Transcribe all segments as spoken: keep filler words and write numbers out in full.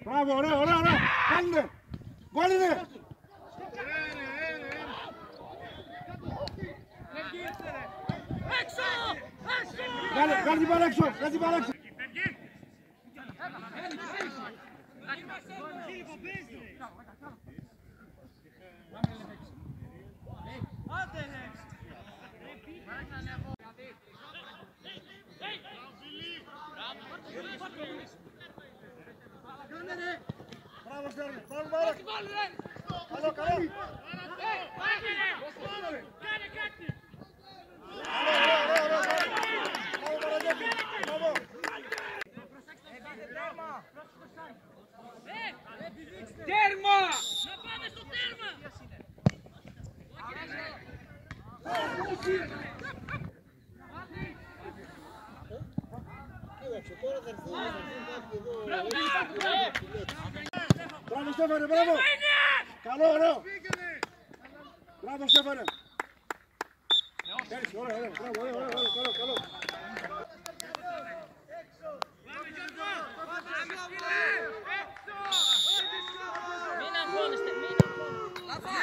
Μπράβο, ωραία, ωραία, ωραία. Βάλουνε. Βάλουνε. Βγάλε, βγάλε την μπάλα έξω, βγάλε την μπάλα έξω. Μπράβο, Στέρνη, μπράβο, μπράβο. Καλό, καλό. Κάνε κάτι. Τέρμα! Να πάμε στο τέρμα! Κοίταξε, τώρα θα έρθουν, θα έρθουν κάποιοι εδώ. Μπράβο Στέφανε, μπράβο! Καλό, ωραίο! Μπράβο Στέφανε! Έτσι, ωραία, ωραία, μπράβο, ωραία, ωραία, καλό, καλό. Μην αγχώνεστε, μην αγχώνεστε.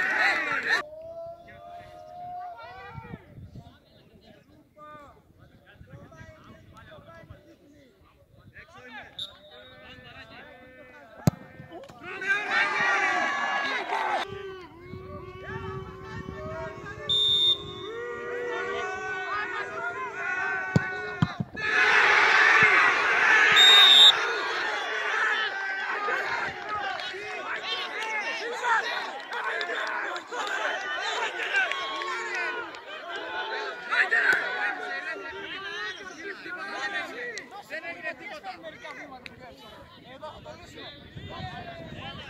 Δεν έγινε τίποτα. Εδώ θα το λύσω.